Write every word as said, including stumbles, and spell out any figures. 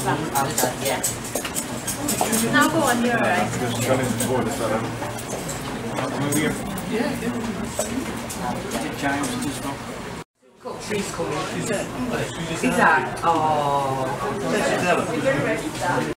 Okay, yeah. Now go on, you're alright. Just gone into the toilet, so then. Moving it. Yeah, yeah. Did James just not? Cool. She's coming. Is that? Is that? Oh.